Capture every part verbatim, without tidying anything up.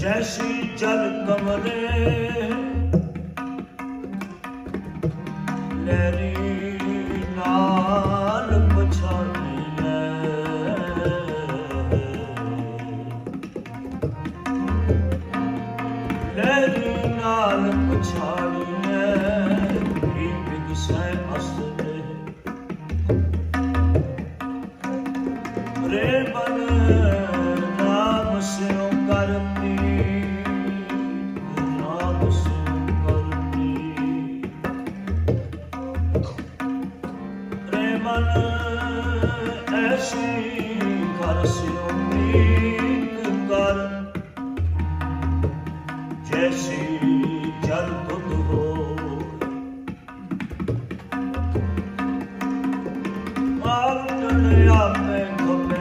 जैसी जल कमरे लहरी नाल पछाड़ी लहरी नाल पछाड़ी बिगसै असरे रे बन नाम से करती नाम से करती रे मन ऐसी कर से उम्मीद कर जैसी जल दुध हो मावटन आपे खपे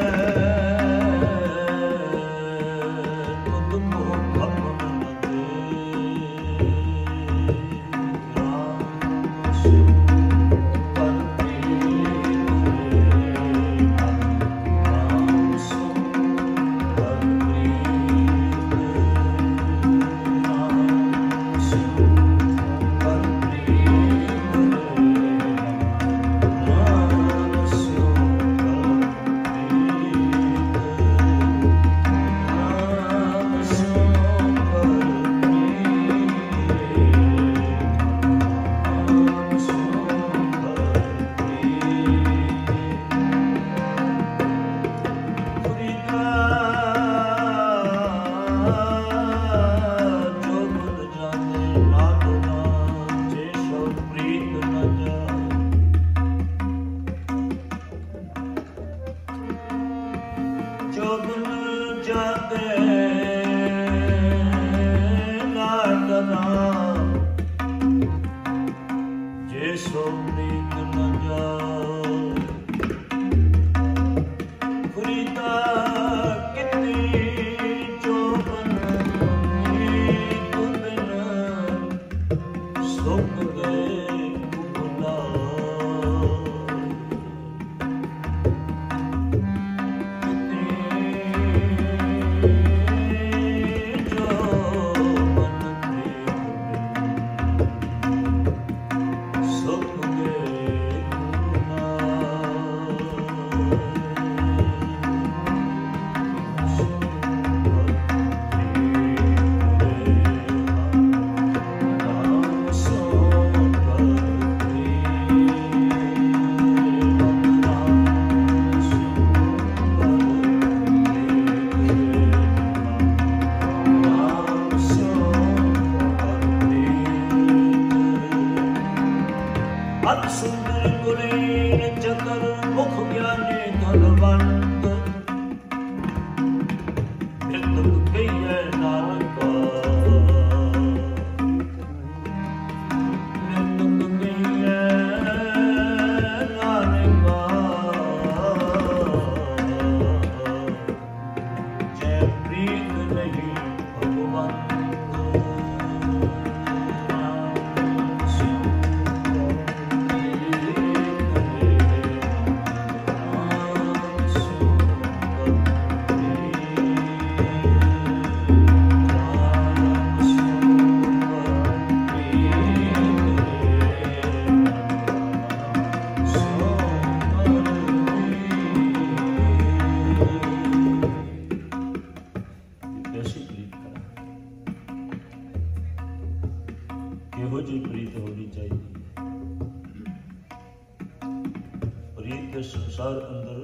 संसार अंदर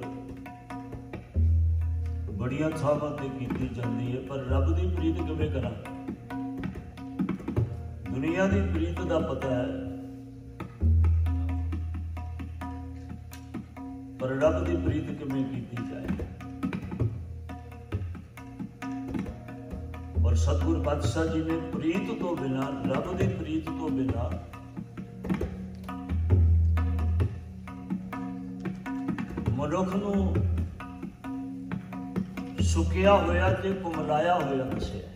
बड़िया थावां ते कीती जाती है, पर रब की प्रीत किवें करा? दुनिया की प्रीत का पता है, पर रब की प्रीत किवें कीती जाए? और सतगुर पातशाह जी ने प्रीत तो बिना, रब की प्रीत तो बिना मनुख नूं सुकिया होया ते कुमलाया होया दसिया।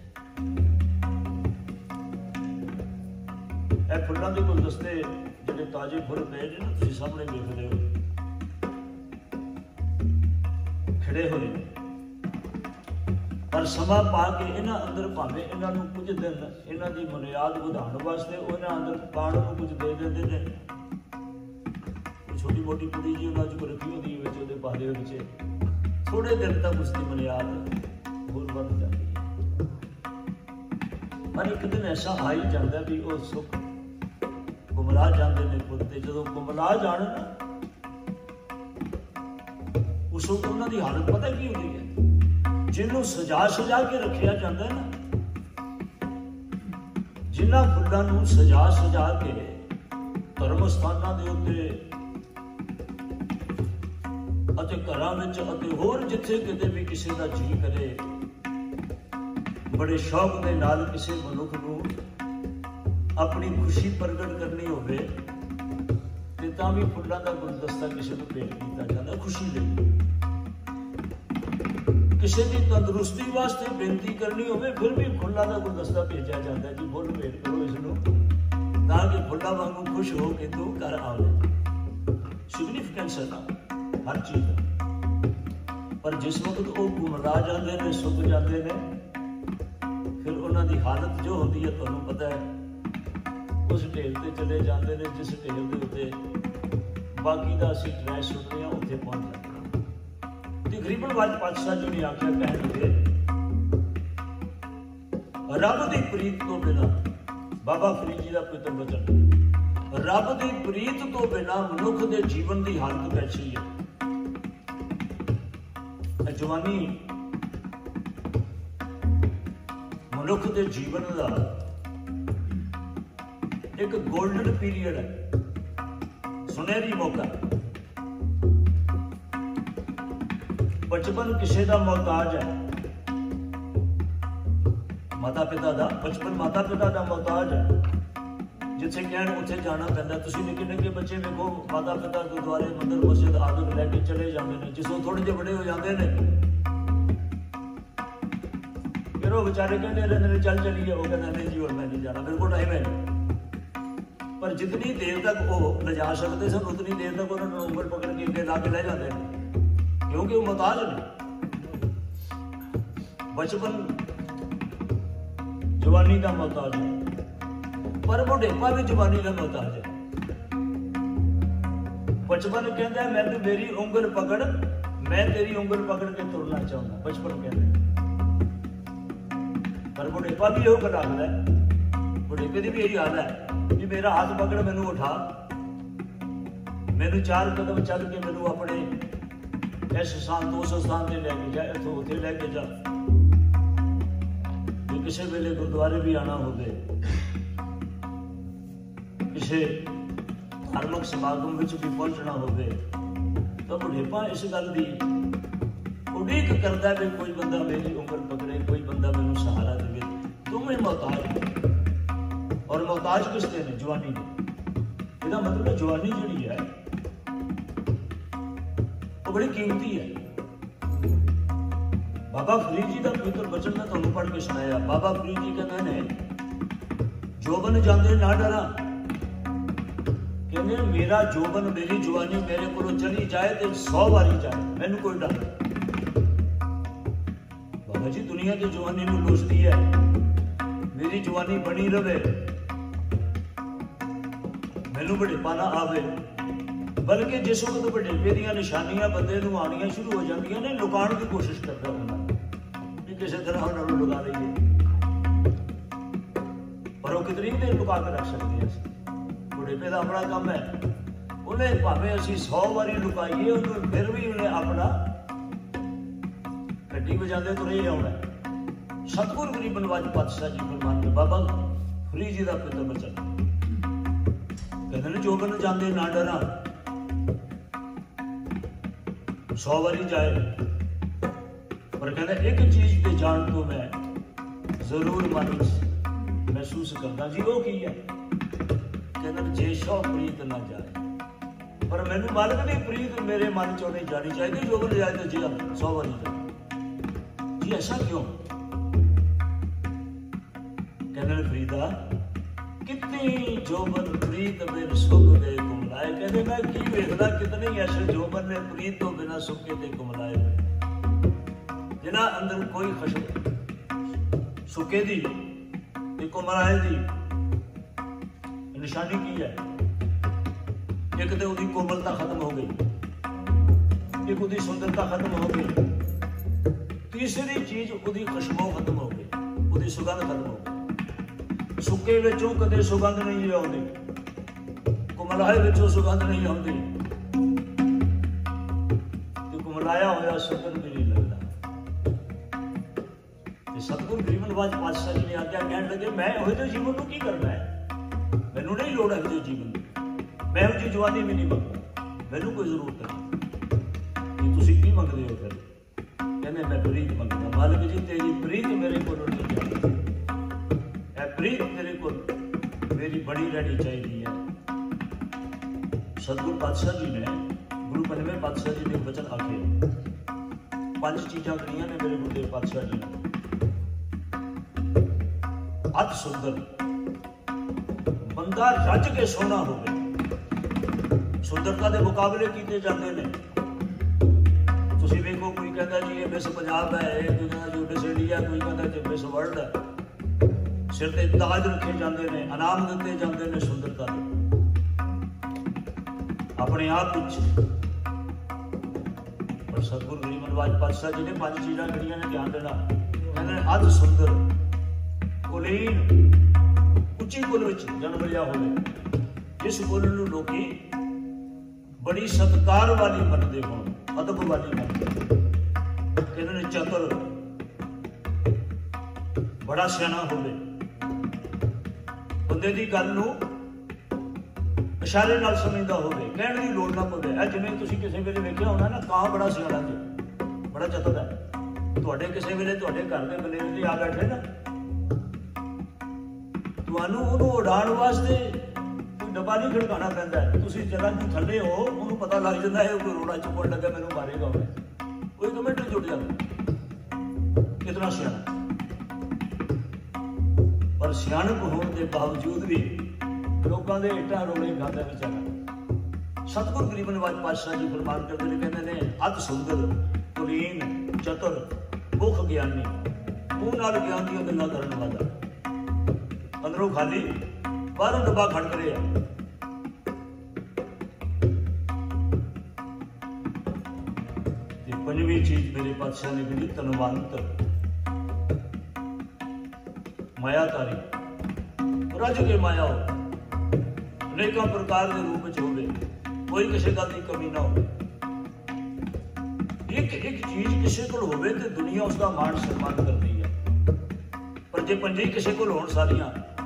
ਇਹ फुलों के गुलदस्ते जिहड़े ताजे फुल पे ने ना, तुसीं सामने देखदे हो खिड़े होए ने, पर समा पा के इन्हां अंदर भावें इन्हां नूं कुछ दिन इन्हां दी बुनियाद वधाउण वास्ते इन्हां अंदर पाण नूं कुछ दे दिंदे ने। छोटी मोटी कुड़ी जी उन्हां च रखी होंदी है विच उहदे पाले विच थोड़े दिन तक उसकी बुनियाद होर वध जाती है। पर एक दिन ऐसा आ ही जाता भी वो सुख गुमराह जाते हैं खुद ते। जदों गुमराह जाण ना उस वक्त उन्होंने हालत पता की होती है, जिन्हों सजा सजा के रखा जाता है ना, जिन्हों फुलों नूं सजा सजा के धर्म स्थानां दे उत्ते अते घरां विच अते होर जिथे किते भी किसी का जी करे बड़े शौक के नाल किसी मनुख नूं अपनी खुशी प्रगट करनी होवे ते तां भी फुल्लां दा गुलदस्ता किसी नूं भेंट कीता जांदा खुशी लई। किसी की तंदुरुस्ती वास्ते बेनती करनी होवे फिर भी फुल्लां दा गुलदस्ता भेजा जाता है जी फुल भेंट करो इसनूं ताकि फुल्लां वांगू खुश हो के तू घर आवे। सिग्निफिकेंस है ना हर चीज। पर जिस वक्त वो गुमराह जाते हैं सुक जाते हैं फिर उन्हों की हालत जो होती है तुहानूं पता है उस ढेर से चले जाते हैं जिस ढेर के उत्ते बाकी का असीं ट्रैश सुनते हैं उत्थे पहुँच जाते हैं। तकरीबन वाज पातशाह जी ने आख्या कह लगे रब की प्रीत तो बिना बाबा फरीद जी का पितर वचन रब की प्रीत तो बिना मनुख के जीवन की हालत कैसी है। जवानी मनुख के जीवन का एक गोल्डन पीरियड है, सुनहरी मौका। बचपन किसी का मोहताज है माता पिता का, बचपन माता पिता का मोहताज है। जिथे कहण उत्थे जाना पैंदा। तुसीं निक्के निक्के बच्चे वेखो माता पिता गुरुद्वारे मंदिर मस्जिद आदत लैके चले जाते हैं, जिसों थोड़े जे बड़े हो जाते हैं फिर वो बेचारे कहते रहते चल चलिए, वो कहना नहीं जी और मैं नहीं जाना, मेरे को टाइम है नहीं। पर जितनी देर तक वो लिजा सकते सन उतनी देर तक उन्होंने उम्र पकड़ के इनके ला के ले जाते हैं क्योंकि वो मोहताज नहीं। बचपन जवानी का मोहताज है पर बुढ़ेपा भी जवानी का मोहताज है। बचपन कहता है मैं तो मेरी उंगल पकड़ मैं तेरी उंगल पकड़ के तुरना चाहूंगा, बचपन कहता है। पर बुढ़ेपा भी यही कर रखता है, बुढ़ेपे की भी यही हाल है कि मेरा हाथ पकड़ मैनू उठा, मैनू चार कदम चल के मैनू अपने इस स्थान तो उस स्थान से लैके जा, इतों उत्थे लैके जा। किसी वेले गुरुद्वारे भी आना होवे, किसी धार्मिक समागम में भी पहुंचना होवे तो बुढ़ेपा इस गल की उड़ीक करता है भी कोई बंदा मेरी उम्र पकड़े, कोई बंदा मैनू सहारा दे। तुम्हें मोहताज और मोहताज किसके ने? जवानी ने। इसका मतलब है जवानी जी है वो बड़ी कीमती है। बाबा फरीद जी का पवित्र वचन मैं तुहानूं पढ़ के सुनाया। बाबा फरीद जी कहते हैं जोबन जाते ना डरा, कहते मेरा जोबन मेरी जवानी मेरे को चली जाए तो सौ बारी जाए मैनू कोई डर नहीं। बाबा जी दुनिया की जवानी नूं लोचदी है, मेरी जवानी बनी रहे, मैनू बुढ़ेपा ना आवे। बल्कि जिस वक्त बुढ़ेपे दी निशानियां बंदे नूं आनियां शुरू हो जांदियां ने लुकाउण की कोशिश करता होना कि किसी तरह उन्होंने लुका लईए, पर वो कितनी देर लुका के रख सकते हैं। बुढ़ेपे का अपना काम है, उन्हें भावें असीं सौ बारी लुकाइए उन्हें फिर भी उन्हें अपना गड्डी बजाते तुरे आउणा। सतगुरु गरीब नवाज पातशाह जी फरमाते बाबा फरीद जी का पिता वचन कहते हैं जोबन जाते ना डरा, सौ बारी जाए पर कहते एक चीज पे जान तो मैं जरूर मन महसूस करता जी, वो की है कहते जे सौ प्रीत ना जाए, पर मैनू मालिक ने प्रीत मेरे मन चो नहीं जानी चाहिए। जोबन जाए तो जी सौ बारी जाए जी, ऐसा क्यों? कहते फरीदा कितनी जोबन प्रीत मेरे सुख गए घुमलाए। कहते मैं की वेखदा कितने ऐसे जोबन ने प्रीत तो बिना सुखे ते घुमलाए हुए। बिना अंदर कोई खशब सुके दी ते कोमलाए दी निशानी की है? एक तो उसकी कोमलता खत्म हो गई, एक उसकी सुंदरता खत्म हो गई, तीसरी चीज उसकी खुशबू खत्म हो गई, उसकी सुगंध खत्म हो गई। सुके विचों कदे सुगंध नहीं आउंदी, कोमलाए विचों सुगंध नहीं आउंदी, ते कोमलाया होया सुगंध भी नहीं लगता। सतगुरु गरीब नवाज पातशाह जी ने आज्ञा कहन लगे, मैं ਇਹੋ ਜਿਹੇ ਜੀਵਨ ਨੂੰ ਕੀ ਕਰਨਾ ਹੈ, ਮੈਨੂੰ ਨਹੀਂ ਲੋੜ ਇਹੋ ਜਿਹੇ ਜੀਵਨ ਦੀ, ਮੈਂ ਇਹੋ ਜਿਹੀ ਜਵਾਨੀ ਵੀ ਨਹੀਂ ਮੰਗਦਾ, ਮੈਨੂੰ ਕੋਈ ਜ਼ਰੂਰਤ ਨਹੀਂ। ਕਿ ਤੁਸੀਂ ਕੀ ਮੰਗਦੇ ਹੋ? ਫਿਰ ਕਹਿੰਦੇ ਮੈਂ ਪ੍ਰੀਤ ਮੰਗਦਾ। ਮਾਲਕ ਜੀ ਤੇਰੀ ਪ੍ਰੀਤ ਮੇਰੇ ਕੋਲ ਨਹੀਂ ਜਾਂਦੀ, ਇਹ ਪ੍ਰੀਤ ਤੇਰੇ ਕੋਲ ਮੇਰੀ ਬੜੀ ਰਹਿਣੀ ਚਾਹੀਦੀ ਹੈ। ਸਤਿਗੁਰੂ ਪਾਤਸ਼ਾਹ ਜੀ ਨੇ, ਗੁਰੂ ਪੰਜਵੇਂ ਪਾਤਸ਼ਾਹ ਜੀ ਨੇ ਵਚਨ ਆਖੇ, ਪੰਜ ਚੀਜ਼ਾਂ ਕਹੀਆਂ ਨੇ ਮੇਰੇ ਗੁਰਦੇਵ ਪਾਤਸ਼ਾਹ ਜੀ ਨੇ। अति सुंदर बंदा रज के सोना हो, सुंदरता के मुकाबले किए जाते हैं। तुसी वेखो, कोई कहता जी ये मिस पंजाब है, कोई कहता जी मिस इंडिया, कोई कहता जी मिस वर्ल्ड है, सिर ते ताज रखे जाते हैं, इनाम दिते जाते हैं सुंदरता के अपने आप विच। पर सतगुरु गरीब नवाज पातशाह जी ने पांच चीज़ां कहियां ने, ध्यान देना। कहते अति सुंदर कुलीन, उच्ची कुल विच जन्म लिया होवे, जिस कुल नूं लोकी बड़ी सत्कार वाली मनदे होण, अदब वाली मनदे। कहंदे ने चतुर, बड़ा सियाणा होवे, बंदे दी गल नूं इशारे नाल समझदा होवे, कहण दी लोड़ ना पवे। ऐ जिवें तुसीं किसे वेले वेखिआ होना ना, ਕਾਂ बड़ा सियाणा जी, बड़ा चतुर है, तुहाडे किसे वेले तुहाडे घर दे बलेरे ते आ बैठे ना, ਤੁਹਾਨੂੰ ਉਹਨੂੰ ਉਡਾਉਣ ਵਾਸਤੇ ਕੋਈ ਡੱਬਾ ਨਹੀਂ ਖੜਕਾਉਣਾ ਪੈਂਦਾ। ਤੁਸੀਂ ਜਗ੍ਹਾ ਨੂੰ ਥੱਲੇ ਹੋ, ਉਹਨੂੰ ਪਤਾ ਲੱਗ ਜਾਂਦਾ ਹੈ ਕੋਈ ਰੋੜਾ ਚੁੱਕਣ ਲੱਗਾ, ਮੈਨੂੰ ਮਾਰੇਗਾ ਉਹ, ਉਹ ਇੱਕ ਮਿੰਟ ਜੁੜ ਜਾਂਦਾ। ਕਿਤਨਾ ਸਿਆਣਾ, ਪਰ ਸਿਆਣਪ ਹੋਣ ਦੇ ਬਾਵਜੂਦ ਵੀ ਲੋਕਾਂ ਦੇ ਇੱਟਾਂ ਰੋਲੇ ਖਾਂਦਾ ਵਿਚਾਰਾ। ਸਤਿਗੁਰੂ ਗਰੀਬ ਨਵਾਜ ਪਾਤਸ਼ਾਹ ਜੀ ਫਰਮਾਨ ਕਰਦੇ ਨੇ, ਕਹਿੰਦੇ ਨੇ ਅਤਿ ਸੁੰਦਰ ਕੁਲੀਨ ਚਤੁਰ ਮੁਖ ਗਿਆਨੀ, ਮੂੰਹ ਨਾਲ ਗਿਆਨ ਦੀਆਂ ਗੱਲਾਂ ਕਰਨ ਵਾਲਾ, अंदरों खाली बाहरों डब्बा खड़क रहे हैं। पंजवी चीज मेरे पातशाह ने कही तनवंत, मायाकारी, रज के माया हो, अनेकों प्रकार के रूप में होवे, कोई किसी गल की कमी ना हो। एक एक चीज किसी को होवे ते दुनिया उसका मान सम्मान करती है, पर जे पंजे किसी को होण सारियां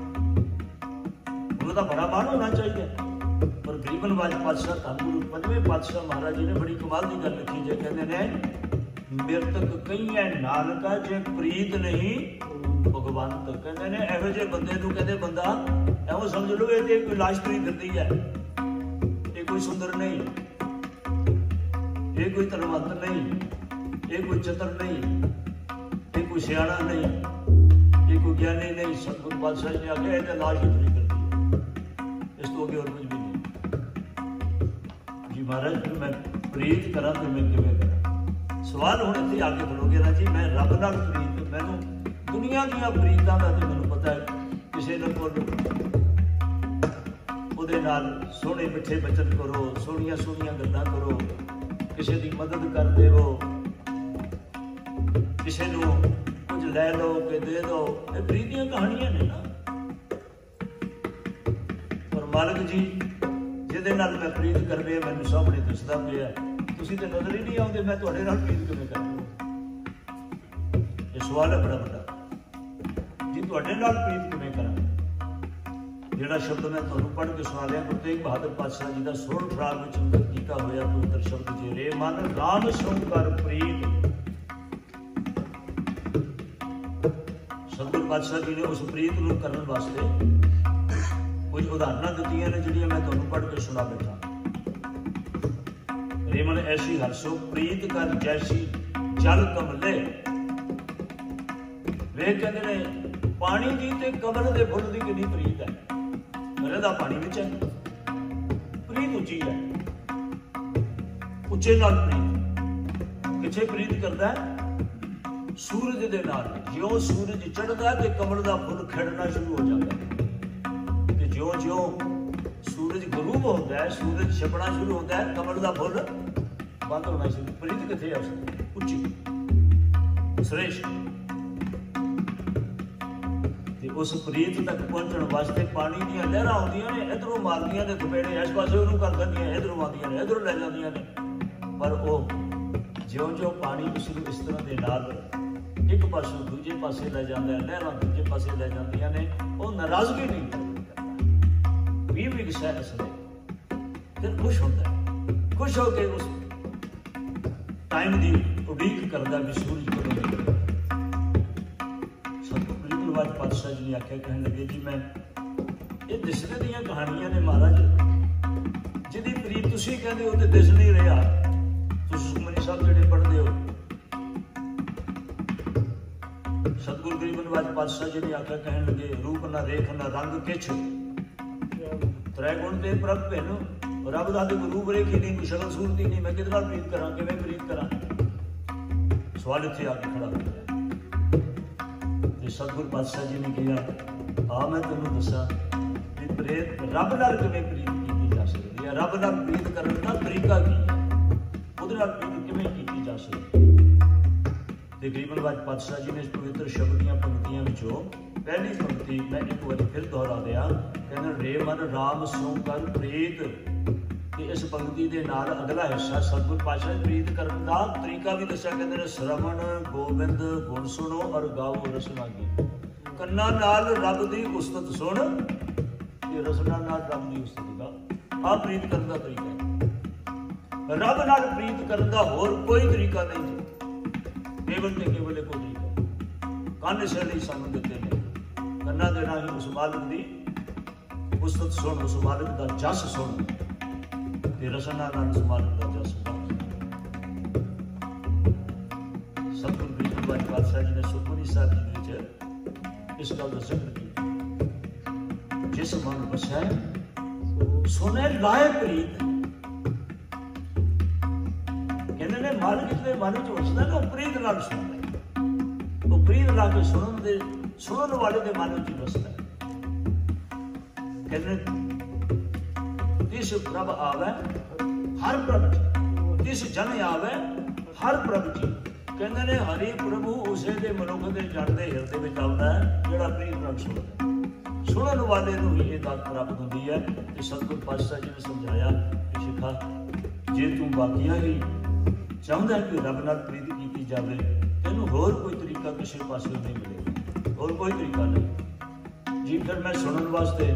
का बड़ा मान होना चाहिए। पर गरीब नवाज पातशाह धन गुरु पंजवें पातशाह महाराज जी ने बड़ी कमाल की गल लिखी है। कहते हैं मृतक कई है नानका जे प्रीत नहीं भगवंत। कहते हैं एवं जे बंदे नूं कहते बंदा एवं समझ लो ये कोई लाश तुरी फिरदी है, ये कोई सुंदर नहीं, ये कोई तनवंत नहीं, ये कोई चतुर नहीं, ये कोई सियाणा नहीं, ये कोई ज्ञानी नहीं। सतगुरु पातशाह जी ने आख्या ये लाश ही तुरी फिरदी, इस तो आगे और कुछ भी नहीं। जी महाराज फिर मैं प्रीत करा तो मैं किवें करा? सवाल हुण इत्थे आके खड़ोगे ना जी, मैं रब नाल प्रीत, मैनूं दुनिया दीयां प्रीतां दा ते मैनूं पता है, किसी ने कोल उहदे नाल सोहणे मिठे बचन करो, सोहणियां सोहणियां गल्लां करो, किसी दी मदद कर देवो, किसी नूं कुछ लै लो कि दे दो, ये प्रीत दीयां कहानियां ने ना। मालक जी जिहदे नाल मैं प्रीत कर रहा, मैनूं सामने दिसदा पिया, तुसीं ते नज़र ही नहीं आउंदे, मैं तुहाडे नाल प्रीत किवें करां? ये सवाल है बड़ा बड़ा जी, तुहाडे नाल प्रीत किवें करां? जिहड़ा शब्द मैं तुहानूं पढ़ के सुना लिया, गुरु तेग बहादुर पातशाह जी दा सोल फराग विच अंदर कीता होया पवित्र शब्द जे रे मन राम सो कर प्रीत। सतगुरु पातशाह जी ने उस प्रीत नूं करन वास्ते कुछ उदाहरण दित्तियां ने, जिहड़ियां मैं तुहानूं पढ़ के सुना बैठा। रेमन ऐसी हरसो प्रीत कर जैसी जल कमले। वे कहते ने पानी की ते कमल दे फुल दी कितनी प्रीत है, रहदा पानी विच है, प्रीत उच्ची है, उच्चे नाल प्रीत। किथे प्रीत करदा है? सूरज दे नाल ज्यों सूरज चढ़दा ते कमल दा फुल खिड़ना शुरू हो जाता ते ज्यों ज्यों सूरज गरूब होता है, सूरज छपना शुरू होता है, कमल दा फुल बंद होना शुरू। प्रीत किथे है उसकी? उच्ची श्रेष्ठ। ते उस प्रीत तक पहुंचने वास्ते पानी दीयां लहरां आउंदियां ने, इधरों मारदियां ने थपेड़े, इस पासे उहनूं कर दिंदियां, इधरों आउंदियां ने, इधरों लै जांदियां ने। पर ਉਹ ਜਿਉਂ ਜਿਉਂ ਪਾਣੀ ਉਸ ਨੂੰ ਇਸ ਤਰ੍ਹਾਂ ਦੇ ਨਾਲ ਇੱਕ ਪਾਸੋਂ ਦੂਜੇ ਪਾਸੇ ਲੈ ਜਾਂਦਾ ਹੈ, ਲਹਿਰਾਂ ਦੂਜੇ ਪਾਸੇ ਲੈ ਜਾਂਦੀਆਂ ਨੇ, ਉਹ ਨਾਰਾਜ਼ਗੀ ਨਹੀਂ ਕਰਦਾ, ਵੀ ਵੀ ਸਹਿ ਅਸਲੇ ਫਿਰ ਖੁਸ਼ ਹੁੰਦਾ ਹੈ, ਖੁਸ਼ ਹੋ ਕੇ ਉਸ ਟਾਈਮ ਦੀ ਉਡੀਕ ਕਰਦਾ ਵੀ ਸੂਰਜ ਕਦੋਂ ਨਿਕਲੇ। ਸਤਿਗੁਰੂ ਗਰੀਬ ਨਿਵਾਜ ਪਾਤਸ਼ਾਹ ਜੀ ਨੇ ਆਖਿਆ, ਕਹਿਣ ਲੱਗੇ ਜੀ ਮੈਂ ਇਹ ਦਿਸਦੇ ਦੀਆਂ ਕਹਾਣੀਆਂ ਨੇ ਮਹਾਰਾਜ, ਜਿਹਦੀ ਪ੍ਰੀਤ ਤੁਸੀਂ ਕਹਿੰਦੇ ਹੋ ਤੇ ਦਿਸ ਨਹੀਂ ਰਿਹਾ। ਤੁਸੀਂ ਸੁਖਮਨੀ ਸਾਹਿਬ ਜਿਹੜੇ ਪੜ੍ਹਦੇ ਹੋ, ਸਤਿਗੁਰੂ ਗਰੀਬ ਨਿਵਾਜ ਪਾਤਸ਼ਾਹ ਜੀ ਨੇ ਆਖਿਆ, ਕਹਿਣ ਲੱਗੇ ਰੂਪ ਨਾ ਰੇਖ ਨਾ ਰੰਗ ਕਿਛ, ਤ੍ਰੈ ਗੁਣ ਤੇ ਪ੍ਰਭ ਭਿੰਨ, ਰੱਬ ਦਾ ਤੇ ਰੂਪ ਰੇਖ ਹੀ ਨਹੀਂ, ਕੋਈ ਸ਼ਕਲ ਸੂਰਤ ਹੀ ਨਹੀਂ, ਮੈਂ ਕਿਹਦੇ ਨਾਲ ਪ੍ਰੀਤ ਕਰਾਂ, ਕਿਵੇਂ ਪ੍ਰੀਤ ਕਰਾਂ? ਸਵਾਲ ਇੱਥੇ ਆ ਕੇ ਖੜਾ ਹੋ ਗਿਆ। ਤੇ ਸਤਿਗੁਰੂ ਪਾਤਸ਼ਾਹ ਜੀ ਨੇ ਕਿਹਾ, ਆ ਮੈਂ ਤੈਨੂੰ ਦੱਸਾਂ ਵੀ ਪ੍ਰੇਤ ਰੱਬ ਨਾਲ ਕਿਵੇਂ ਪ੍ਰੀਤ ਕੀਤੀ ਜਾ ਸਕਦੀ ਹੈ, ਰੱਬ ਨਾਲ ਪ੍ਰੀਤ ਕਰਨ ਦਾ ਤਰੀਕਾ ਕੀ ਹੈ, ਉਹਦੇ ਨਾਲ ਪ੍ਰੀਤ ਕਿਵੇਂ ਕੀਤੀ ਜਾ ਸਕਦੀ। ਤੇ ਗਰੀਬ ਨਿਵਾਜ ਪਾਤਸ਼ਾਹ ਜੀ ਨੇ ਇਸ ਪਵਿੱਤਰ ਸ਼ਬਦ ਦੀਆਂ ਪੰਕਤੀਆਂ ਵਿੱਚੋਂ ਪਹਿਲੀ ਪੰਕਤੀ ਮੈਂ ਇੱਕ ਵਾਰੀ ਫਿਰ ਦੁਹਰਾ ਦਿਆਂ, ਕਹਿੰਦੇ ਰੇ ਮਨ ਰਾਮ ਸੋ ਕਰ ਪ੍ਰੀਤ। ਤੇ ਇਸ ਪੰਕਤੀ ਦੇ ਨਾਲ ਅਗਲਾ ਹਿੱਸਾ ਸਤਿਗੁਰੂ ਪਾਤਸ਼ਾਹ ਨੇ ਪ੍ਰੀਤ ਕਰਨ ਦਾ ਤਰੀਕਾ ਵੀ ਦੱਸਿਆ, ਕਹਿੰਦੇ ਨੇ ਸ਼ਰਵਣ ਗੋਬਿੰਦ ਗੁਣ ਸੁਣੋ ਔਰ ਗਾਓ ਰਸਨਾ ਗੀ। ਕੰਨਾਂ ਨਾਲ ਰੱਬ ਦੀ ਉਸਤਤ ਸੁਣ ਤੇ ਰਸਨਾ ਨਾਲ ਰੱਬ ਦੀ ਉਸਤਤ ਗਾ। ਆਹ ਪ੍ਰੀਤ ਕਰਨ ਦਾ ਤਰੀਕਾ ਹੈ। ਰੱਬ ਨਾਲ ਪ੍ਰੀਤ ਕਰਨ ਦਾ ਹੋਰ ਕੋਈ ਤਰੀਕਾ ਨਹੀਂ ਜੀ, ਕੇਵਲ ਤੇ ਕੇਵਲ ਇੱਕੋ ਤਰੀਕਾ। ਕੰਨ ਇਸੇ ਲਈ ਸਾਨੂੰ ਦਿੱਤੇ ਨੇ, ਕੰਨਾਂ ਦੇ ਰਾਹੀਂ ਉਸ ਮਾਲਕ ਦੀ ਉਸਤਤ ਸੁਣ, ਉਸ ਮਾਲਕ ਦਾ ਜਸ ਸੁਣ ਤੇ ਰਸਨਾ ਨਾਲ ਉਸ ਮਾਲਕ ਦਾ ਜਸ ਸੁਣ। ਸਤਿਗੁਰੂ ਗਰੀਬ ਨਿਵਾਜ ਪਾਤਸ਼ਾਹ ਜੀ ਨੇ ਸੁਖਮਨੀ ਸਾਹਿਬ ਜੀ ਵਿੱਚ ਇਸ ਗੱਲ ਦਾ ਜ਼ਿਕਰ ਕੀਤਾ, ਜਿਸ ਮਨ ਵਸੈ ਸੁਨੇ ਲਾਇ ਪ੍ਰੀਤ। ਕਹਿੰਦੇ ਨੇ ਮਾਲਕ ਦੇ ਮਨ ਵਿੱਚ ਵਸਦਾ ਨਾ, ਉਹ ਪ੍ਰੀਤ ਨਾਲ ਸੁਣਦਾ, ਉਹ ਪ੍ਰੀਤ ਲਾ ਕੇ ਸੁਣਨ ਦੇ ਸੁਣਨ ਵਾਲੇ ਦੇ ਮਨ ਵਿੱਚ ਵਸਦਾ। ਕਹਿੰਦੇ ਤਿਸ ਪ੍ਰਭ ਆਵੇ ਹਰ ਪ੍ਰਭ ਜੀ, ਤਿਸ ਜਨ ਆਵੇ ਹਰ ਪ੍ਰਭ ਜੀ। ਕਹਿੰਦੇ ਨੇ ਹਰੀ ਪ੍ਰਭੂ ਉਸੇ ਦੇ ਮਨੁੱਖ ਦੇ ਜਨ ਦੇ ਹਿਰਦੇ ਵਿੱਚ ਆਉਂਦਾ ਹੈ ਜਿਹੜਾ ਪ੍ਰੀਤ ਨਾਲ ਸੁਣਦਾ। ਸੁਣਨ ਵਾਲੇ ਨੂੰ ਹੀ ਇਹ ਦਾਤ ਪ੍ਰਾਪਤ ਹੁੰਦੀ ਹੈ। ਤੇ ਸਤਿਗੁਰੂ ਪਾਤਸ਼ਾਹ ਜੀ ਨੇ ਸਮਝਾਇਆ ਕਿ ਸਿੱਖਾ, ਜੇ ਤੂੰ ਬਾਕੀਆਂ ਹੀ ਚਾਹੁੰਦਾ ਕਿ ਰੱਬ ਨਾਲ ਪ੍ਰੀਤ ਕੀਤੀ ਜਾਵੇ, ਤੈਨੂੰ ਹੋਰ ਕੋਈ ਤਰੀਕਾ ਕਿਸੇ ਪਾਸੇ ਨਹੀਂ ਮਿਲੇਗਾ, ਹੋਰ ਕੋਈ ਤਰੀਕਾ ਨਹੀਂ ਜੀ। ਫਿਰ ਮੈਂ ਸੁਣਨ ਵਾਸਤੇ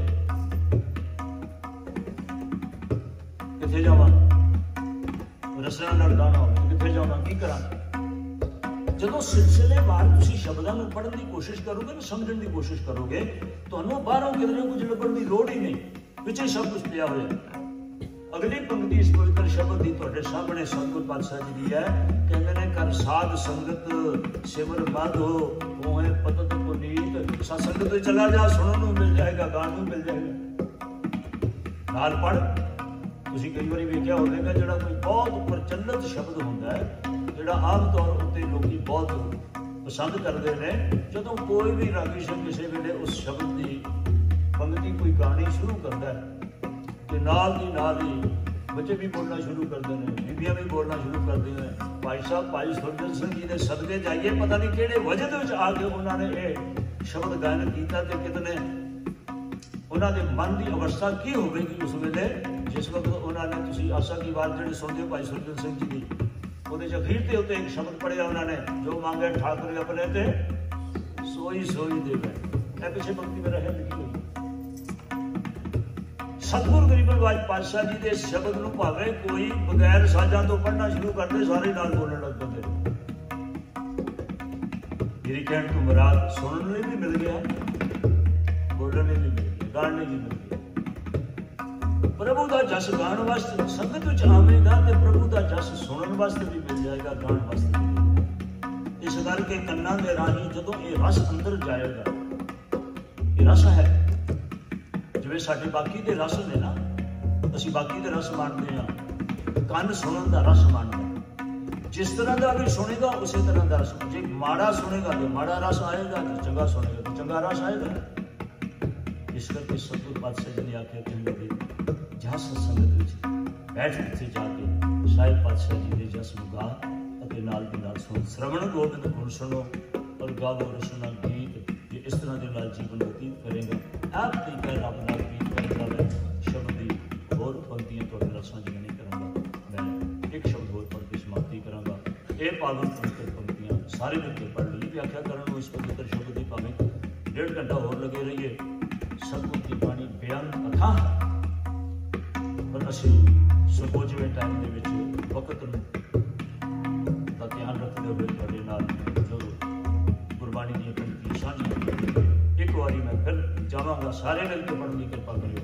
ਕਿੱਥੇ ਜਾਵਾਂ? ਰਸਨਾ ਨਾਲ ਗਾਣਾ ਹੋਵੇ, ਕਿੱਥੇ ਜਾਵਾਂ, ਕੀ ਕਰਾਂ? ਜਦੋਂ ਸਿਲਸਿਲੇਵਾਰ ਤੁਸੀਂ ਸ਼ਬਦਾਂ ਨੂੰ ਪੜ੍ਹਨ ਦੀ ਕੋਸ਼ਿਸ਼ ਕਰੋਗੇ ਨਾ, ਸਮਝਣ ਦੀ ਕੋਸ਼ਿਸ਼ ਕਰੋਗੇ, ਤੁਹਾਨੂੰ ਬਾਹਰੋਂ ਕਿਧਰੇ ਕੁਝ ਲੱਭਣ ਦੀ ਲੋੜ ਹੀ ਨਹੀਂ, ਵਿੱਚ ਹੀ ਸਭ ਕੁਝ ਪਿਆ ਹੋਇਆ। ਅਗਲੀ ਪੰਕਤੀ ਇਸ ਪਵਿੱਤਰ ਸ਼ਬਦ ਦੀ ਤੁਹਾਡੇ ਸਾਹਮਣੇ ਸਤਿਗੁਰੂ ਪਾਤਸ਼ਾਹ ਜੀ ਦੀ ਹੈ। ਕਹਿੰਦੇ ਨੇ ਕਰ ਸਾਧ ਸੰਗਤ ਸਿਮਰ ਮਾਧੋ ਹੋਏ ਪਤਤ ਪੁਨੀਤ। ਸਾਧ ਸੰਗਤ ਵਿੱਚ ਚਲਾ ਜਾ, ਸੁਣਨ ਨੂੰ ਮਿਲ ਜਾਏਗਾ, ਗਾਣ ਨੂੰ ਮਿਲ ਜਾਏਗਾ। ਨਾਲ ਪੜ੍ਹ। ਤੁਸੀਂ ਕਈ ਵਾਰੀ ਵੇਖਿਆ ਹੋਵੇਗਾ ਜਿਹੜਾ ਕੋਈ ਬਹੁਤ ਪ੍ਰਚਲਿਤ ਸ਼ਬਦ ਹੁੰਦਾ ਹੈ, ਜਿਹੜਾ ਆਮ ਤੌਰ ਉੱਤੇ ਲੋਕੀ ਬਹੁਤ ਪਸੰਦ ਕਰਦੇ ਨੇ, ਜਦੋਂ ਕੋਈ ਵੀ ਰਾਗੀ ਸਿੰਘ ਕਿਸੇ ਵੇਲੇ ਉਸ ਸ਼ਬਦ ਦੀ ਪੰਕਤੀ ਕੋਈ ਗਾਣੀ ਸ਼ੁਰੂ ਕਰਦਾ ਹੈ ਤੇ ਨਾਲ ਦੀ ਨਾਲ ਹੀ ਬੱਚੇ ਵੀ ਬੋਲਣਾ ਸ਼ੁਰੂ ਕਰਦੇ ਨੇ, ਬੀਬੀਆਂ ਵੀ ਬੋਲਣਾ ਸ਼ੁਰੂ ਕਰਦੀਆਂ ਨੇ। ਭਾਈ ਸਾਹਿਬ ਭਾਈ ਸੁਰਜਨ ਸਿੰਘ ਜੀ ਦੇ ਸਦਕੇ ਜਾਈਏ, ਪਤਾ ਨਹੀਂ ਕਿਹੜੇ ਵਜ੍ਹਾ ਦੇ ਵਿੱਚ ਆ ਕੇ ਉਹਨਾਂ ਨੇ ਇਹ ਸ਼ਬਦ ਗਾਇਨ ਕੀਤਾ ਤੇ ਕਿਤਨੇ ਉਹਨਾਂ ਦੇ ਮਨ ਦੀ ਅਵਸਥਾ ਕੀ ਹੋਵੇਗੀ ਉਸ ਵੇਲੇ ਜਿਸ ਵਕਤ ਉਹਨਾਂ ਨੇ, ਤੁਸੀਂ ਆਸਾ ਕੀ ਬਾਤ ਜਿਹੜੇ ਸੁਣਦੇ ਹੋ ਭਾਈ ਸੁਰਜਨ ਸਿੰਘ ਜੀ ਦੀ, ਉਹਦੇ ਚ ਅਖੀਰ ਦੇ ਉੱਤੇ ਇੱਕ ਸ਼ਬਦ ਪੜਿਆ ਉਹਨਾਂ ਨੇ, ਜੋ ਮੰਗੇ ਠਾਕੁਰ ਆਪਣੇ ਤੇ ਸੋਈ ਸੋਈ ਦੇਵੇ। ਇਹ ਪਿੱਛੇ ਪੰਕਤੀ ਮੇਰਾ ਹੈ ਲਿਖੀ ਹੋਈ। ਸਤਿਗੁਰੂ ਗਰੀਬ ਨਿਵਾਜ ਪਾਤਸ਼ਾਹ ਜੀ ਦੇ ਸ਼ਬਦ ਨੂੰ ਭਾਵੇਂ ਕੋਈ ਬਗੈਰ ਸਾਜ਼ਾਂ ਤੋਂ ਪੜ੍ਹਨਾ ਸ਼ੁਰੂ ਕਰਦੇ, ਸਾਰੇ ਨਾਲ ਬੋਲਣ ਲੱਗ ਪੈਂਦੇ। ਮੇਰੀ ਕਹਿਣ ਤੋਂ ਮੁਰਾਦ ਸੁਣਨ ਲਈ ਵੀ ਮਿਲ ਗਿਆ, ਬੋਲਣ ਲਈ ਵੀ ਮਿਲ ਗਿਆ, ਗਾਣ ਲਈ ਵੀ ਮਿਲ ਗਿਆ। ਪ੍ਰਭੂ ਦਾ ਜਸ ਗਾਣ ਵਾਸਤੇ ਸੰਗਤ ਵਿੱਚ ਆਵੇਗਾ ਤੇ ਪ੍ਰਭੂ ਦਾ ਜਸ ਸੁਣਨ ਵਾਸਤੇ ਵੀ ਮਿਲ ਜਾਏਗਾ, ਗਾਣ ਵਾਸਤੇ ਵੀ ਮਿਲ ਜਾਏਗਾ। ਇਸ ਕਰਕੇ ਕੰਨਾਂ ਦੇ ਰਾਹੀਂ ਜਦੋਂ ਇਹ ਰਸ ਅੰਦਰ ਜਾਏਗਾ, ਇਹ ਰਸ ਹੈ ਜਿਵੇਂ ਸਾਡੇ ਬਾਕੀ ਦੇ ਰਸ ਨੇ ਨਾ, ਅਸੀਂ ਬਾਕੀ ਦੇ ਰਸ ਮੰਨਦੇ ਹਾਂ, ਕੰਨ ਸੁਣਨ ਦਾ ਰਸ ਮੰਨਦਾ। जिस तरह का भी सुनेगा उसी तरह का रस, जो माड़ा सुनेगा तो माड़ा रस आएगा, जो चंगा सुनेगा तो चंगा रस आएगा। इस करके सतगुरु पातशाह जी ने आख्या कि जा सत्संग बैठ उत्थे जाके साहिब पातशाह जी के जस गा ਅਤੇ ਨਾਲ ਦੇ ਨਾਲ ਸੁਣ श्रवण गोबिंद गुण सुनो और गावो रसना गीत। जे इस तरह के नाल जीवन बतीत करेगा आप तरीका रब नाल गीत करता है। शब्द की होर पंक्तियां तुहाडे नाल साझीਆਂ नहीं करांगा, मैं एक शब्द होर पढ़ के समाप्ति करांगा। ये पावन पवित्र पंक्तियां सारे मिल के पढ़ ली, व्याख्या करन इस पवित्र शब्द की भावें डेढ़ घंटा होर लगे रहिए। सतगुर की बाणी बेअंत अथाह, पर असीं संकोचवें टाइम दे विच वक्त नूं ਦਾ ਧਿਆਨ ਰੱਖਦੇ ਹੋਏ ਤੁਹਾਡੇ ਨਾਲ ਜੋ ਗੁਰਬਾਣੀ ਦੀਆਂ ਪੰਕਤੀਆਂ ਸਾਂਝੀਆਂ ਕੀਤੀਆਂ। ਇੱਕ ਵਾਰੀ ਮੈਂ ਫਿਰ ਜਾਵਾਂਗਾ, ਸਾਰੇ ਮਿਲ ਕੇ ਪੜ੍ਹਨ ਦੀ ਕਿਰਪਾ ਕਰਿਓ।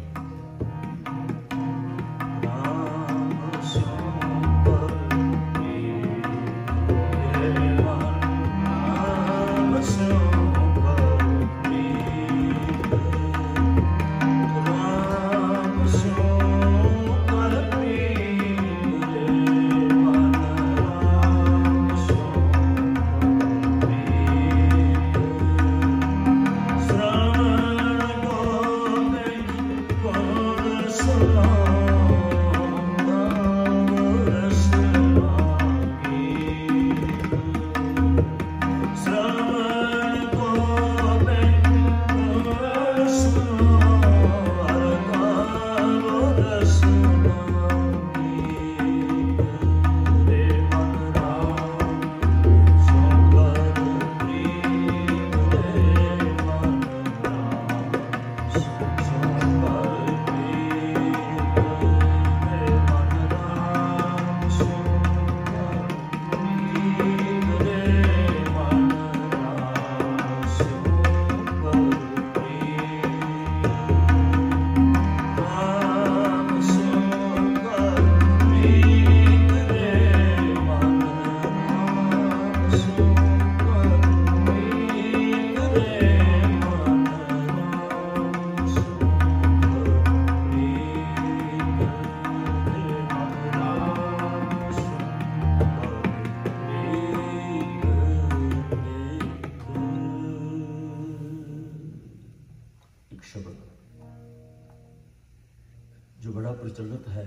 जो बड़ा प्रचलित है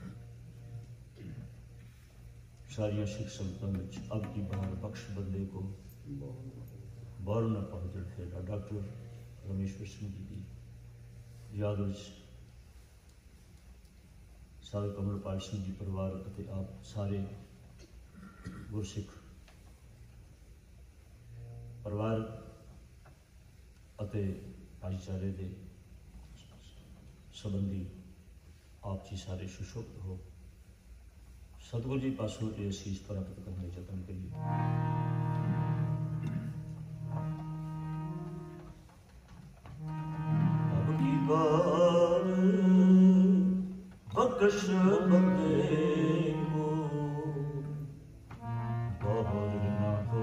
सारिया सिख संगतों में, अब की बार बख्श बंदे को बार न पहुँच रखेगा। डॉक्टर रमेश्वर सिंह जी की याद सारे कमलपाल सिंह जी परिवार और आप सारे गुरसिख परिवार भाईचारे के संबंधी आप जी सारे सुशोभित हो। सतगुरु जी पासों ये असीस प्राप्त करने यत्न करिए। अब की बार बख्श बंदे को बहुत ना हो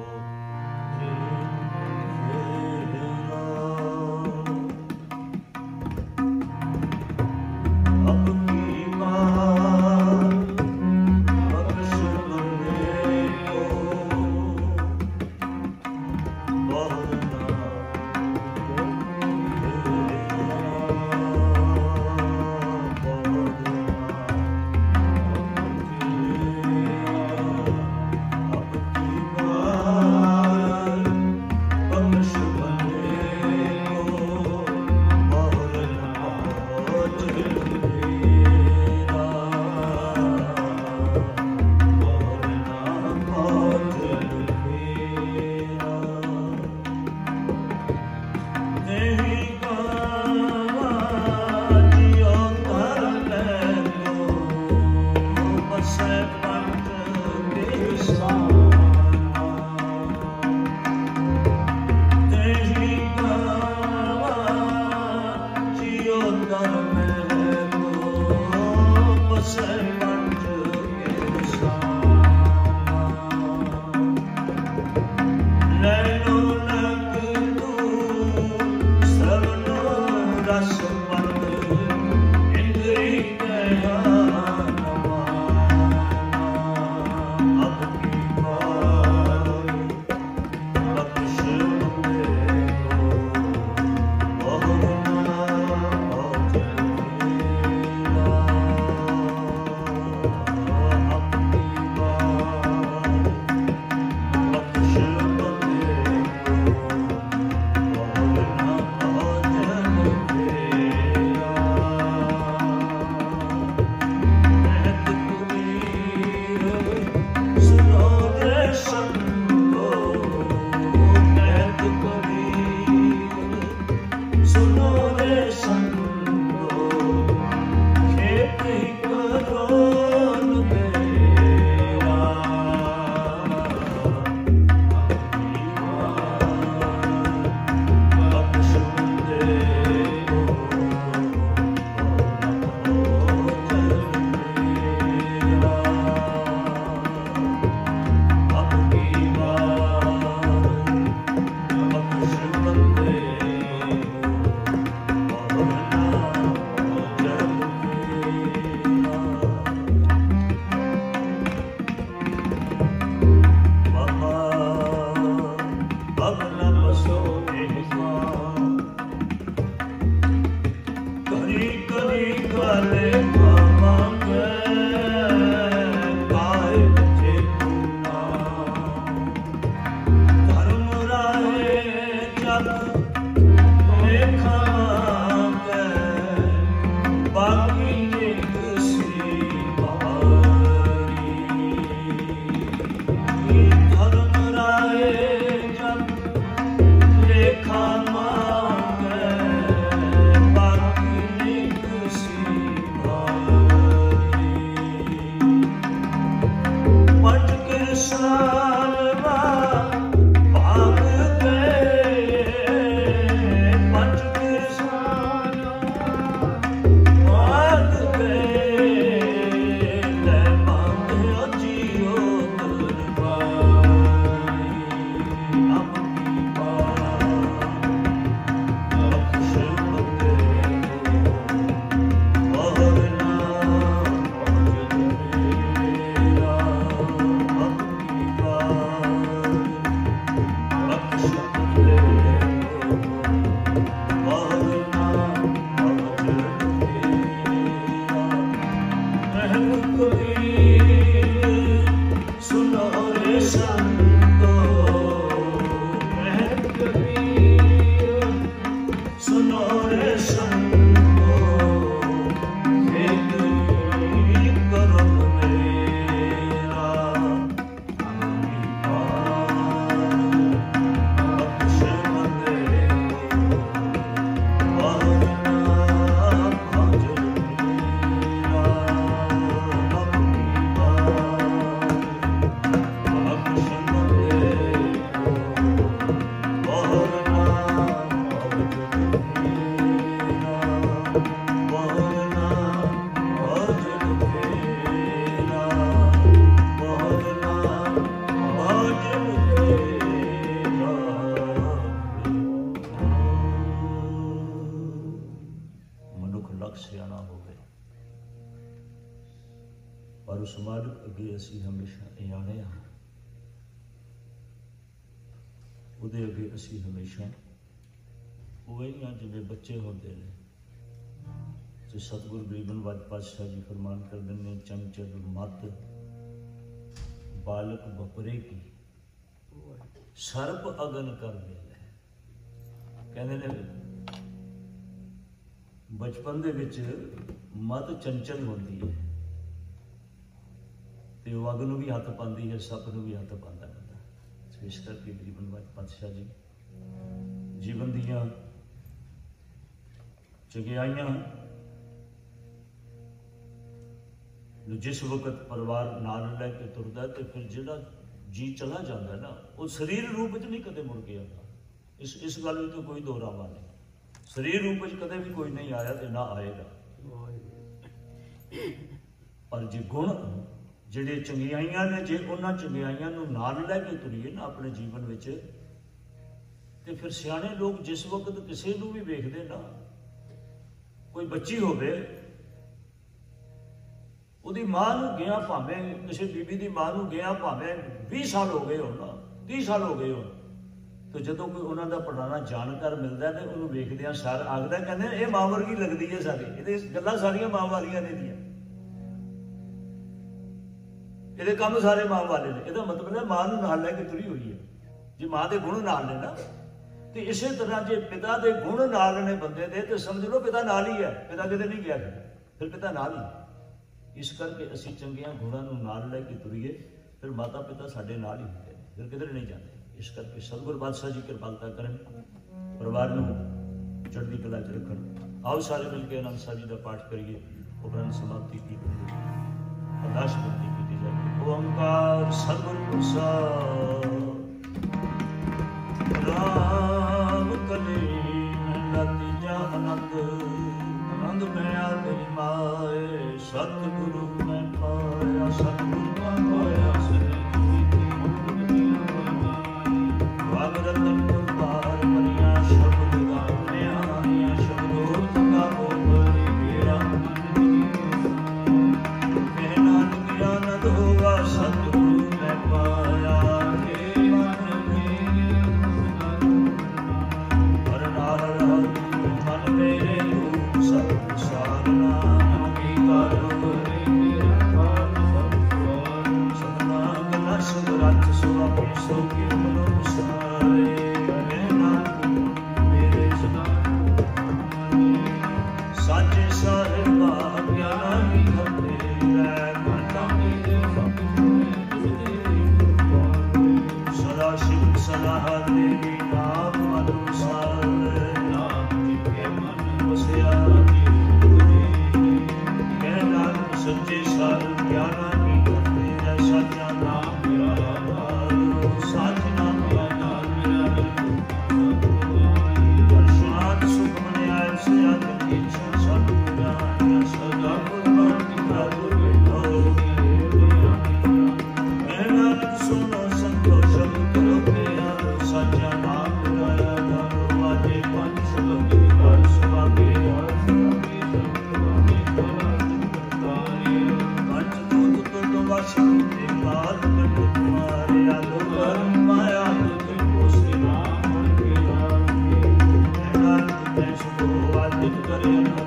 No ਅਸੀਂ ਹਮੇਸ਼ਾ ਉਵੇਂ ਜਿਵੇਂ ਬੱਚੇ ਹੁੰਦੇ ਨੇ ਤੇ ਸਤਿਗੁਰੂ ਗਰੀਬਨਵਾਜ ਪਾਤਸ਼ਾਹ ਜੀ ਫਰਮਾਨ ਕਰਦੇ ਨੇ ਚੰਚਲ ਮਤ ਬਾਲਕ ਬਪਰੇ ਕੀ ਸਰਪ ਅਗਨ ਕਰ ਦੇ ਕਹਿੰਦੇ ਨੇ ਬਚਪਨ ਦੇ ਵਿੱਚ ਮਤ ਚੰਚਲ ਹੁੰਦੀ ਹੈ ਤੇ ਉਹ ਅਗ ਨੂੰ ਵੀ ਹੱਥ ਪਾਉਂਦੀ ਹੈ ਸੱਪ ਨੂੰ ਵੀ ਹੱਥ ਪਾਉਂਦਾ ਬੰਦਾ। ਇਸ ਕਰਕੇ ਗਰੀਬਨਵਾਜ ਪਾਤਸ਼ਾਹ ਜੀ ਜੀਵਨ ਦੀਆਂ ਚੰਗਿਆਈਆਂ ਨੂੰ ਜਿਸ ਵਕਤ ਪਰਿਵਾਰ ਨਾਲ ਲੈ ਕੇ ਤੁਰਦਾ ਤੇ ਫਿਰ ਜਿਹੜਾ ਜੀ ਚਲਾ ਜਾਂਦਾ ਨਾ ਉਹ ਸਰੀਰ ਰੂਪ ਵਿੱਚ ਨਹੀਂ ਕਦੇ ਮੁੜ ਕੇ ਆਉਂਦਾ। ਇਸ ਇਸ ਗੱਲ ਵਿੱਚ ਕੋਈ ਦੋਹਰਾਵਾ ਨਹੀਂ। ਸਰੀਰ ਰੂਪ ਵਿੱਚ ਕਦੇ ਵੀ ਕੋਈ ਨਹੀਂ ਆਇਆ ਤੇ ਨਾ ਆਏਗਾ। ਪਰ ਜੇ ਗੁਣ ਜਿਹੜੇ ਚੰਗਿਆਈਆਂ ਨੇ ਜੇ ਉਹਨਾਂ ਚੰਗਿਆਈਆਂ ਨੂੰ ਨਾਲ ਲੈ ਕੇ ਤੁਰੀਏ ਨਾ ਆਪਣੇ ਜੀਵਨ ਵਿੱਚ ਤੇ ਫਿਰ ਸਿਆਣੇ ਲੋਕ ਜਿਸ ਵਕਤ ਕਿਸੇ ਨੂੰ ਵੀ ਵੇਖਦੇ ਨਾ ਕੋਈ ਬੱਚੀ ਹੋਵੇ ਉਹਦੀ ਮਾਂ ਨੂੰ ਗਿਆ ਭਾਵੇਂ ਕਿਸੇ ਬੀਬੀ ਦੀ ਮਾਂ ਨੂੰ ਗਿਆ ਭਾਵੇਂ ਵੀਹ ਸਾਲ ਹੋ ਗਏ ਹੋਣ ਤੀਹ ਸਾਲ ਹੋ ਗਏ ਹੋਣ ਤੇ ਜਦੋਂ ਕੋਈ ਉਹਨਾਂ ਦਾ ਪੁਰਾਣਾ ਜਾਣਕਾਰ ਮਿਲਦਾ ਤੇ ਉਹਨੂੰ ਵੇਖਦਿਆਂ ਸਾਰ ਆਖਦਾ ਕਹਿੰਦੇ ਇਹ ਮਾਂ ਵਰਗੀ ਲੱਗਦੀ ਹੈ ਸਾਡੀ। ਇਹਦੇ ਗੱਲਾਂ ਸਾਰੀਆਂ ਮਾਂ ਵਾਲੀਆਂ ਨੇ ਦੀਆਂ ਇਹਦੇ ਕੰਮ ਸਾਰੇ ਮਾਂ ਵਾਲੇ ਨੇ। ਇਹਦਾ ਮਤਲਬ ਹੈ ਮਾਂ ਨੂੰ ਨਾਲ ਲੈ ਕੇ ਤੁਰੀ ਹੋਈ ਹੈ। ਜੇ ਮਾਂ ਦੇ ਗੁਣ ਨਾਲ ਨੇ ਨਾ ਤੇ ਇਸੇ ਤਰ੍ਹਾਂ ਜੇ ਪਿਤਾ ਦੇ ਗੁਣ ਨਾਲ ਨੇ ਬੰਦੇ ਦੇ ਤੇ ਸਮਝ ਲਓ ਪਿਤਾ ਨਾਲ ਹੀ ਹੈ। ਪਿਤਾ ਕਿਤੇ ਨਹੀਂ ਗਿਆ ਫਿਰ ਪਿਤਾ ਨਾਲ ਹੀ। ਇਸ ਕਰਕੇ ਅਸੀਂ ਚੰਗੀਆਂ ਗੁਣਾਂ ਨੂੰ ਨਾਲ ਲੈ ਕੇ ਤੁਰੀਏ ਫਿਰ ਮਾਤਾ ਪਿਤਾ ਸਾਡੇ ਨਾਲ ਹੀ ਹੁੰਦੇ ਨੇ ਫਿਰ ਕਿਧਰ ਨਹੀਂ ਜਾਂਦੇ। ਇਸ ਕਰਕੇ ਸਤਿਗੁਰ ਪਾਤਸ਼ਾਹ ਜੀ ਕਿਰਪਾਲਤਾ ਕਰਨ ਪਰਿਵਾਰ ਨੂੰ ਚੜ੍ਹਦੀ ਕਲਾ 'ਚ ਰੱਖਣ। ਆਓ ਸਾਰੇ ਮਿਲ ਕੇ ਆਨੰਦ ਸਾਹਿਬ ਜੀ ਦਾ ਪਾਠ ਕਰੀਏ। ਉਪਰੰਤ ਸਮਾਪਤੀ ਕੀਤੀ ਅਰਦਾਸ ਬੇਨਤੀ ਕੀਤੀ ਜਾਏ। ਓੰਕਾਰ ਸਤਿਗੁਰ ਪ੍ਰਸਾਦ ਰਾਮ ਕਲੀ ਨਤੀ ਜਾ ਅਨੰਦ ਆਨੰਦ ਮੈਂ ਆਤਿ ਮਾਏ ਸਤਿਗੁਰੂ ਮੈਂ ਪਾਇਆ ਸਤਿਗੁਰੂ ਮੈਂ ਪਾਇਆ ਰਤਨ ਕੁਰਬਾਰ ਮਰੀਆਂ ਸ਼ਬਦ ਗਾਉਣਿਆ ਆਈਆਂ ਸ਼ਬਦੋ ਤੰਗਾ ਬੋਲੀ ਮੇਰਾ ਕਹਿ ਨਾਨਕ ਆਨੰਦ ਹੋਗਾ ਸਤਿਗੁਰੂ ਮੈਂ ਪਾਇਆ ਏ ਮਨ ਮੇਰੇ ਹਰ ਨਾਰ ਹਰ ਮਨ ਮੇਰੇ ਰੂਪ ਸਤ ਸਾਰਨਾ ਅੰਗੀਕਾਰ ਹੋਏ ਮੇਰਾ ਸਤਿ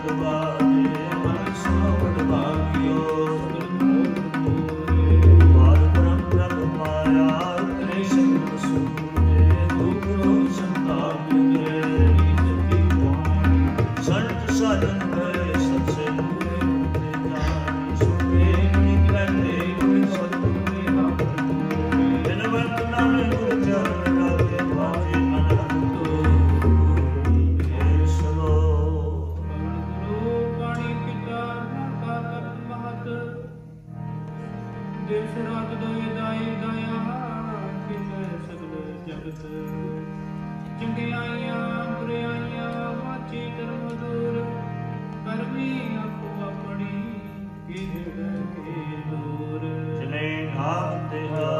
बाजे मन सोवत भाग्यो पार ब्रह्म ब्रह्म माया करे संग सूरे दुख रोग संताप करे संत साधन भय सत्से मूरे मुक्ते जाने सुने नित रहते गुण सतगुरे बिन वक्त नामे गुर चरण लागे बाजे अनंत ये सलो गुरु बाणी पिता माता तप महत देश राज दोए दाई दया किन सगल जगत चंगियाइयां बुराइयां माची धर्म दूर करमी आपो अपनी किहड़ के दूर जिने नाम ते